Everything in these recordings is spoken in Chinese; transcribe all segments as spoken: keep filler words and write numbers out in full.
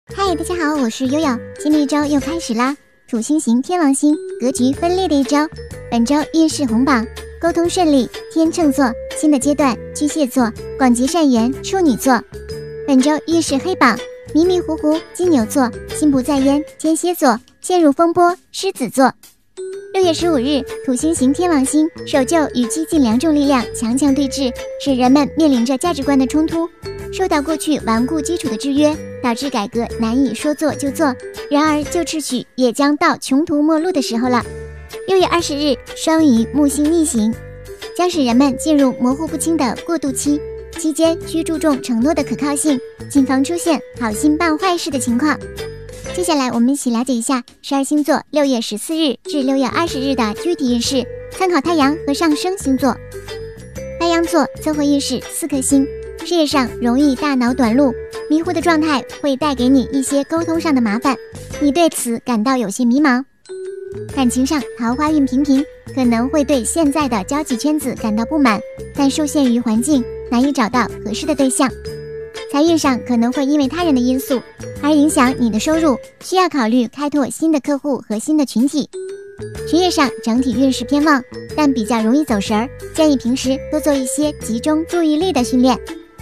嗨，大家好，我是悠悠。新的一周又开始啦，土星型天王星格局分裂的一周。本周运势红榜，沟通顺利，天秤座；新的阶段，巨蟹座；广结善缘，处女座。本周运势黑榜，迷迷糊糊，金牛座；心不在焉，天蝎座；陷入风波，狮子座。六月十五日，土星型天王星守旧与激进两种力量强强对峙，使人们面临着价值观的冲突。受到过去顽固基础的制约，导致改革难以说做就做。然而旧秩序也将到穷途末路的时候了。六月二十日，双鱼木星逆行，将使人们进入模糊不清的过渡期，期间需注重承诺的可靠性，谨防出现好心办坏事的情况。接下来我们一起了解一下十二星座六月十四日至六月二十日的具体运势，参考太阳和上升星座。白羊座综合运势四颗星，事业上容易大脑短路，迷糊的状态会带给你一些沟通上的麻烦，你对此感到有些迷茫。感情上桃花运平平，可能会对现在的交际圈子感到不满，但受限于环境难以找到合适的对象。财运上可能会因为他人的因素而影响你的收入，需要考虑开拓新的客户和新的群体。学业上整体运势偏旺，但比较容易走神儿，建议平时多做一些集中注意力的训练。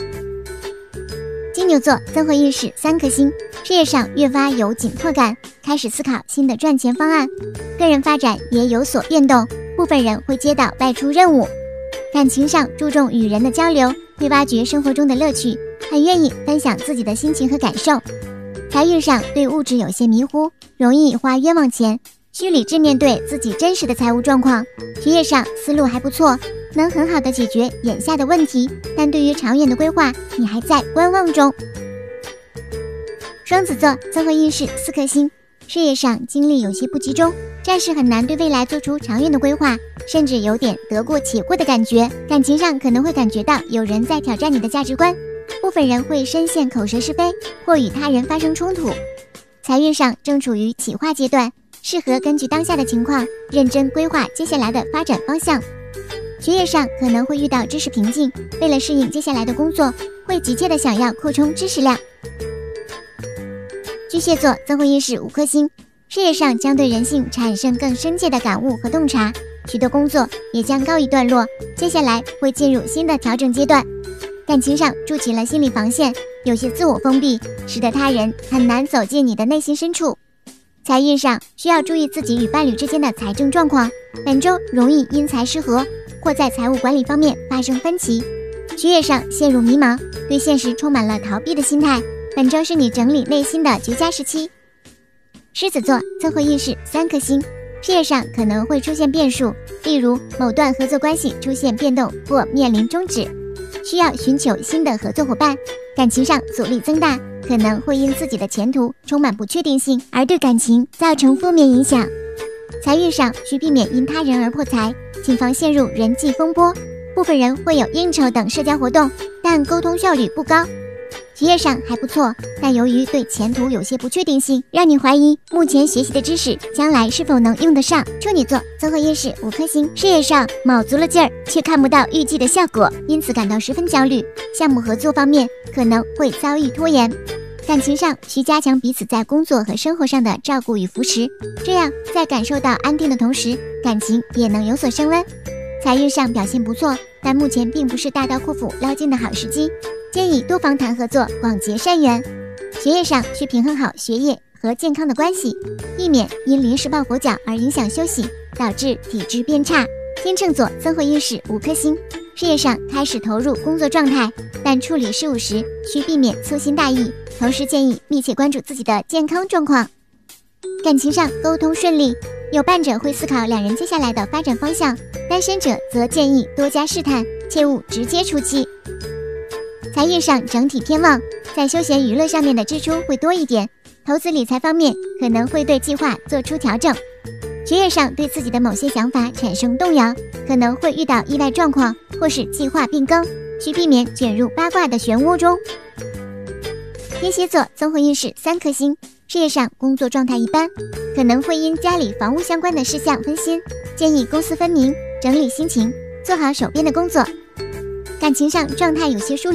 金牛座综合运势三颗星，事业上越发有紧迫感，开始思考新的赚钱方案，个人发展也有所变动，部分人会接到外出任务。感情上注重与人的交流，会挖掘生活中的乐趣，很愿意分享自己的心情和感受。财运上对物质有些迷糊，容易花冤枉钱，需理智面对自己真实的财务状况。学业上思路还不错，能很好的解决眼下的问题，但对于长远的规划，你还在观望中。双子座综合运势四颗星，事业上精力有些不集中，暂时很难对未来做出长远的规划，甚至有点得过且过的感觉。感情上可能会感觉到有人在挑战你的价值观，部分人会深陷口舌是非，或与他人发生冲突。财运上正处于企划阶段，适合根据当下的情况认真规划接下来的发展方向。学业上可能会遇到知识瓶颈，为了适应接下来的工作，会急切的想要扩充知识量。巨蟹座综合运势五颗星，事业上将对人性产生更深切的感悟和洞察，许多工作也将告一段落，接下来会进入新的调整阶段。感情上筑起了心理防线，有些自我封闭，使得他人很难走进你的内心深处。财运上需要注意自己与伴侣之间的财政状况，本周容易因财失和，或在财务管理方面发生分歧。学业上陷入迷茫，对现实充满了逃避的心态，本周是你整理内心的绝佳时期。狮子座综合运势三颗星，事业上可能会出现变数，例如某段合作关系出现变动或面临终止，需要寻求新的合作伙伴。感情上阻力增大，可能会因自己的前途充满不确定性而对感情造成负面影响。财运上需避免因他人而破财，谨防陷入人际风波，部分人会有应酬等社交活动，但沟通效率不高。学业上还不错，但由于对前途有些不确定性，让你怀疑目前学习的知识将来是否能用得上。处女座综合运势五颗星，事业上卯足了劲儿，却看不到预计的效果，因此感到十分焦虑，项目合作方面可能会遭遇拖延。感情上需加强彼此在工作和生活上的照顾与扶持，这样在感受到安定的同时，感情也能有所升温。财运上表现不错，但目前并不是大刀阔斧捞金的好时机，建议多访谈合作，广结善缘。学业上需平衡好学业和健康的关系，避免因临时抱佛脚而影响休息，导致体质变差。天秤座综合运势五颗星，事业上开始投入工作状态，但处理事务时需避免粗心大意，同时建议密切关注自己的健康状况。感情上沟通顺利，有伴者会思考两人接下来的发展方向，单身者则建议多加试探，切勿直接出击。财运上整体偏旺，在休闲娱乐上面的支出会多一点，投资理财方面可能会对计划做出调整。学业上对自己的某些想法产生动摇，可能会遇到意外状况或是计划变更，需避免卷入八卦的漩涡中。天蝎座综合运势三颗星，事业上工作状态一般，可能会因家里房屋相关的事项分心，建议公私分明，整理心情，做好手边的工作。感情上状态有些疏离，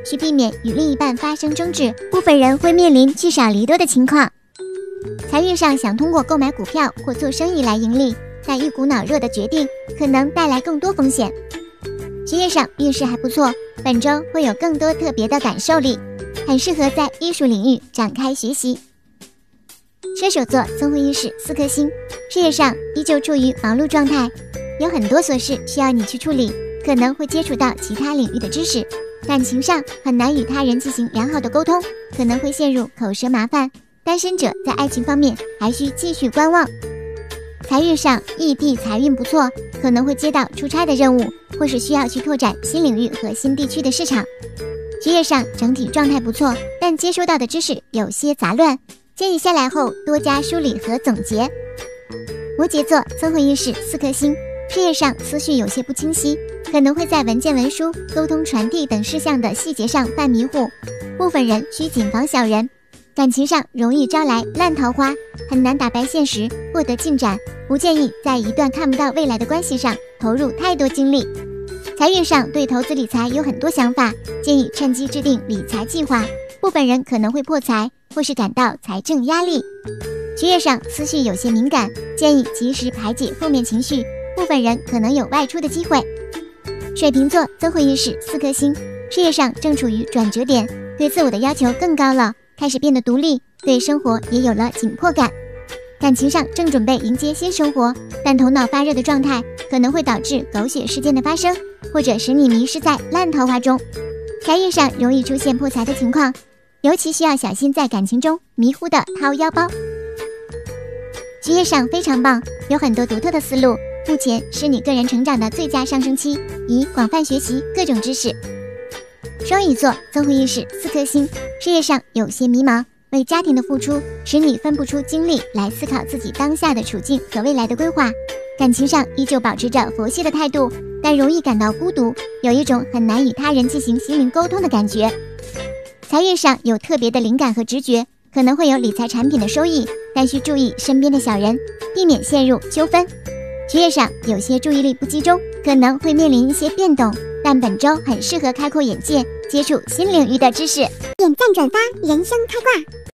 需避免与另一半发生争执，部分人会面临聚少离多的情况。财运上想通过购买股票或做生意来盈利，但一股脑热的决定可能带来更多风险。学业上运势还不错，本周会有更多特别的感受力，很适合在艺术领域展开学习。射手座综合运势四颗星，事业上依旧处于忙碌状态，有很多琐事需要你去处理，可能会接触到其他领域的知识。感情上很难与他人进行良好的沟通，可能会陷入口舌麻烦。单身者在爱情方面还需继续观望。财运上异地财运不错，可能会接到出差的任务，或是需要去拓展新领域和新地区的市场。学业上整体状态不错，但接收到的知识有些杂乱，建议下来后多加梳理和总结。摩羯座综合运势四颗星，事业上思绪有些不清晰，可能会在文件文书、沟通传递等事项的细节上犯迷糊，部分人需谨防小人。感情上容易招来烂桃花，很难打败现实，获得进展，不建议在一段看不到未来的关系上投入太多精力。财运上对投资理财有很多想法，建议趁机制定理财计划，部分人可能会破财，或是感到财政压力。学业上思绪有些敏感，建议及时排解负面情绪，部分人可能有外出的机会。水瓶座综合运势四颗星，事业上正处于转折点，对自我的要求更高了，开始变得独立，对生活也有了紧迫感。感情上正准备迎接新生活，但头脑发热的状态可能会导致狗血事件的发生，或者使你迷失在烂桃花中。财运上容易出现破财的情况，尤其需要小心在感情中迷糊的掏腰包。学业上非常棒，有很多独特的思路，目前是你个人成长的最佳上升期，宜广泛学习各种知识。双鱼座综合运势四颗星，事业上有些迷茫，为家庭的付出使你分不出精力来思考自己当下的处境和未来的规划。感情上依旧保持着佛系的态度，但容易感到孤独，有一种很难与他人进行心灵沟通的感觉。财运上有特别的灵感和直觉，可能会有理财产品的收益，但需注意身边的小人，避免陷入纠纷。学业上有些注意力不集中，可能会面临一些变动，但本周很适合开阔眼界，接触新领域的知识。 点赞转发，人生开挂。